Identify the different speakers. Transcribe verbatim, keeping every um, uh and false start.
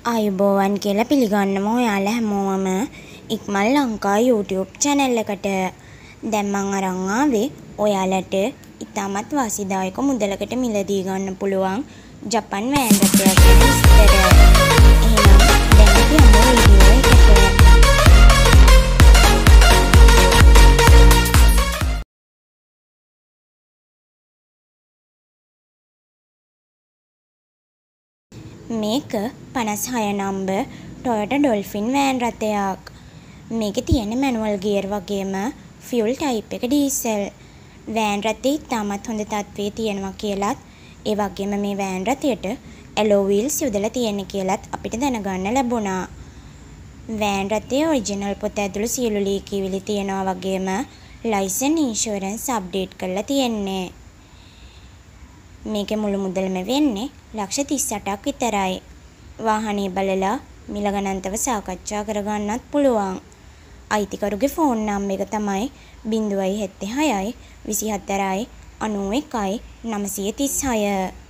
Speaker 1: ආයුබෝවන් කියලා පිළිගන්නම ඔයාලා හැමෝම ඉක්මන් ලංකා YouTube channel එකට. දැන් මම අරන් ආවේ ඔයාලට ඉතාමත් වාසිදායක මුදලකට මිලදී ගන්න පුළුවන් ජපන් වෑන් රථයක් ගැන විස්තර. එහෙනම් දැන් අපි යමු වීඩියෝ එකට. මේක පනස් හය නම්බර් Toyota Dolphin වෑන් රථයක්. මේකේ තියෙන මැනුවල් ගියර් වගේම ෆියුල් ටයිප් එක ඩීසල්. වෑන් රථේ ඉතාමත් හොඳ තත්ත්වයේ තියෙනවා කියලත් ඒ වගේම මේ වෑන් රථයට ඇලෝ වීල්ස් යොදලා තියෙන කියලත් අපිට දැනගන්න ලැබුණා. වෑන් රථයේ ඔරිජිනල් පොත ඇතුළු සියලු ලීකිවිලි තියෙනවා වගේම ලයිසන් ඉන්ෂුරන්ස් අප්ඩේට් කරලා තියෙන්නේ. මේකේ මුළු මුදලම වෙන්නේ ලක්ෂ තිස් අටක් විතරයි. වාහනේ බලලා මිල ගණන්තව සාකච්ඡා කරගන්නත් පුළුවන්. අයිතිකරුගේ ෆෝන් නම්බර් එක තමයි ज़ीरो सात छह विसी हत्तर अनू एकई नवसिය තිස් හය.